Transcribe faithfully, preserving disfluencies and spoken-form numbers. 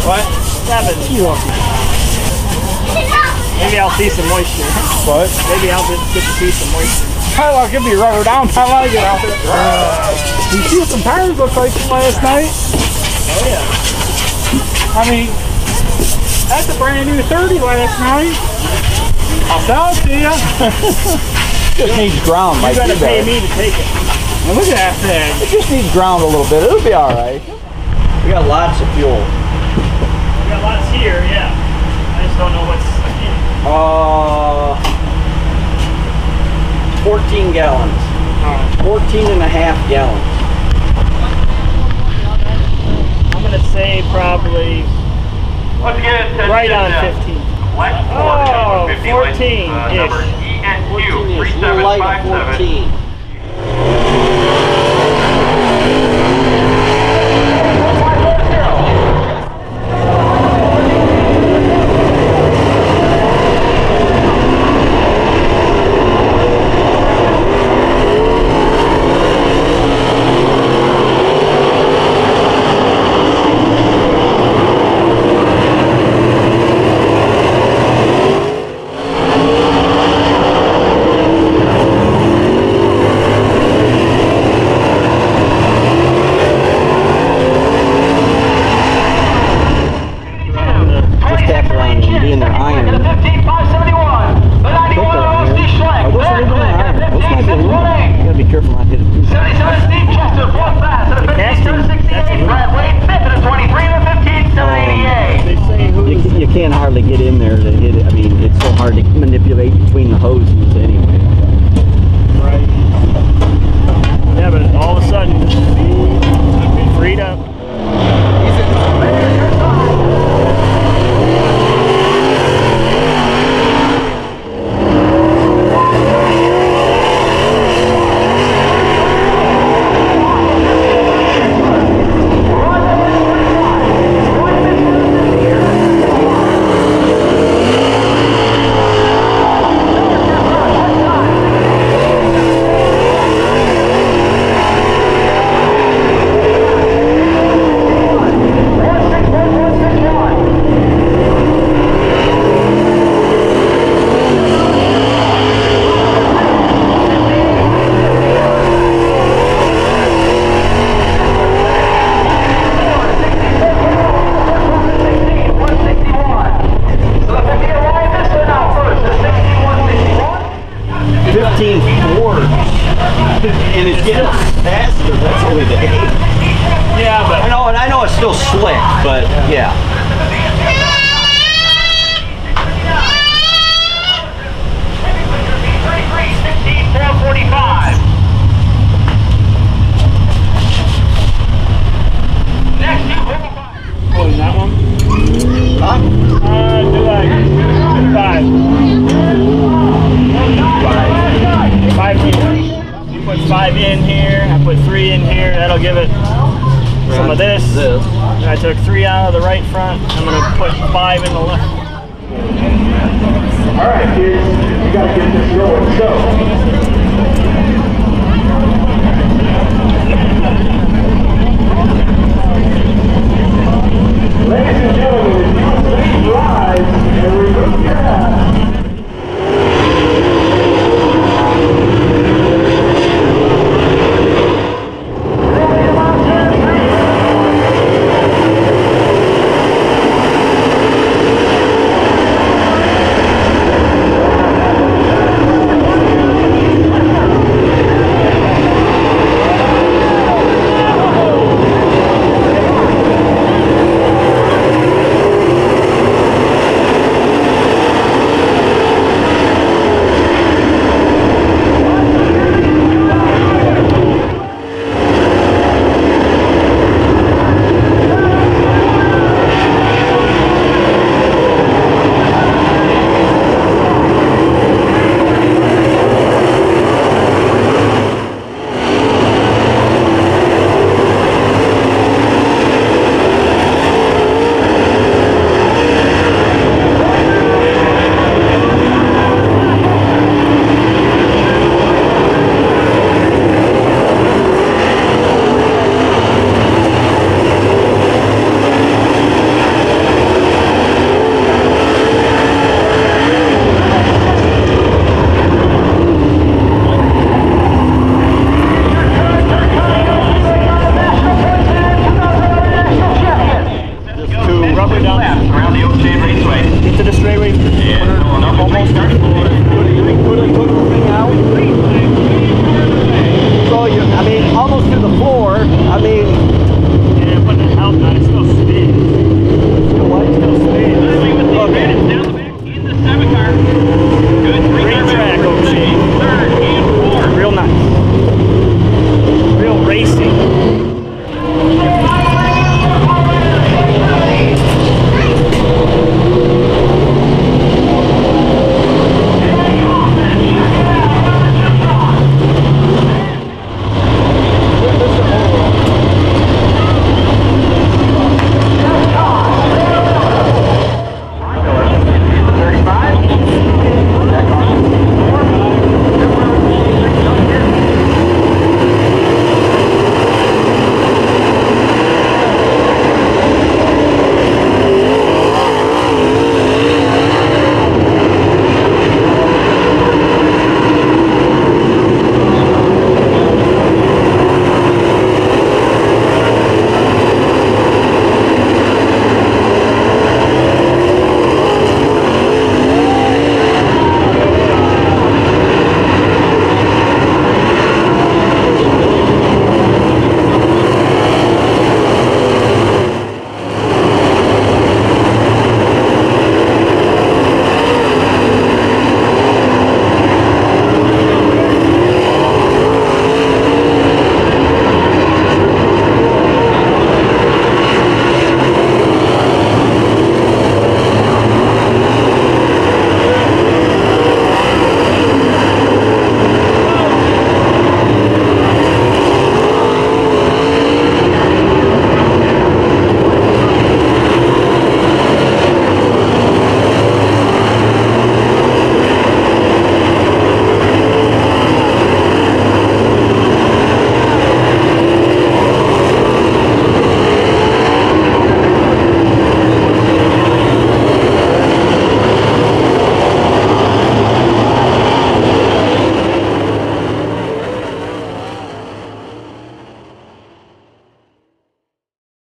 What? Seven. You lucky. Maybe I'll see some moisture. What? Maybe I'll get to see some moisture. How long can be rubber down? How long I get out there? Uh, you see what some tires look like last night? Oh yeah. I mean, that's a brand new thirty last night. I'll sell it to you. Just needs ground. You gotta pay me to take it. Now look at that thing. It just needs ground a little bit. It'll be all right. We got lots of fuel. We got lots here, yeah. I just don't know what's in it. Uh, fourteen gallons. fourteen and a half gallons. I'm gonna say probably right on fifteen. Oh, fourteen-ish. fourteen-ish. A little light at fourteen. And it's getting faster, that's only the eight. Yeah, but I know, and I know it's still slick, but yeah. four forty-five. Next, you pulling that one. Huh? Uh, do like five. Five. Five here. You put five in here. I put three in here. That'll give it some of this. This. I took three out of the right front. I'm gonna put five in the left. All right, kids, you gotta get this going. So. Ladies and gentlemen,